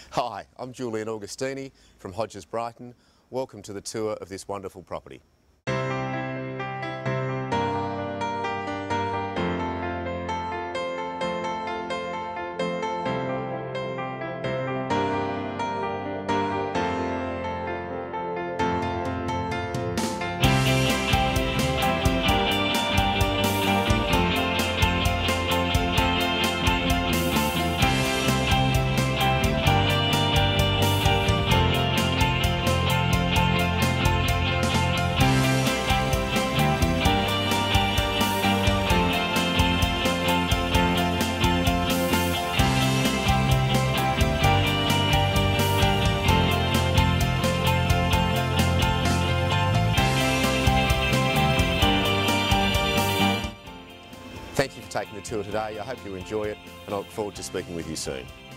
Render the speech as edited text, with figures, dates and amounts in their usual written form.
Hi, I'm Julian Augustini from Hodges, Brighton. Welcome to the tour of this wonderful property. Thank you for taking the tour today. I hope you enjoy it and I look forward to speaking with you soon.